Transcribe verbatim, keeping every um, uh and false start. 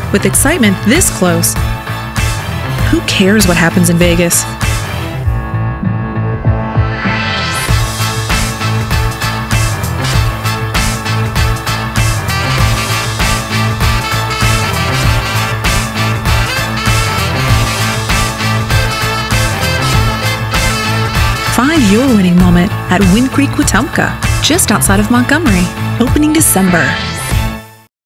With excitement this close, who cares what happens in Vegas? Find your winning moment at Wind Creek Wetumpka, just outside of Montgomery, opening December.